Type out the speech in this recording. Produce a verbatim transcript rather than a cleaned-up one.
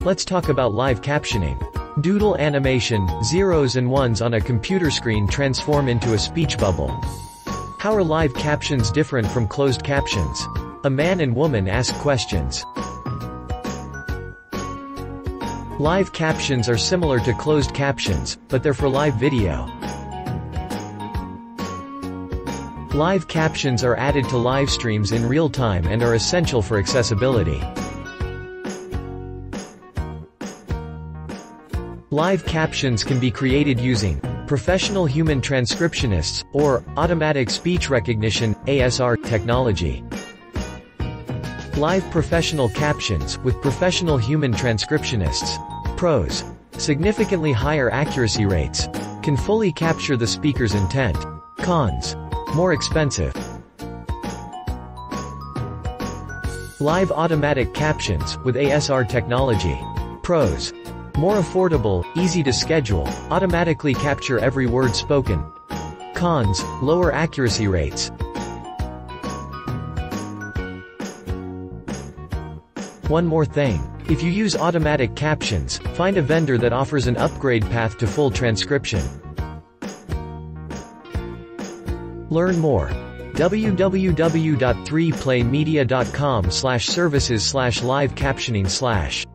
Let's talk about live captioning. Doodle animation, zeros and ones on a computer screen transform into a speech bubble. How are live captions different from closed captions? A man and woman ask questions. Live captions are similar to closed captions, but they're for live video. Live captions are added to live streams in real time and are essential for accessibility. Live captions can be created using professional human transcriptionists, or automatic speech recognition, A S R, technology. Live professional captions, with professional human transcriptionists. Pros: significantly higher accuracy rates. Can fully capture the speaker's intent. Cons: more expensive. Live automatic captions, with A S R technology. Pros: more affordable, easy to schedule, automatically capture every word spoken. Cons: lower accuracy rates. One more thing. If you use automatic captions, find a vendor that offers an upgrade path to full transcription. Learn more. w w w dot three play media dot com slash services slash live captioning slash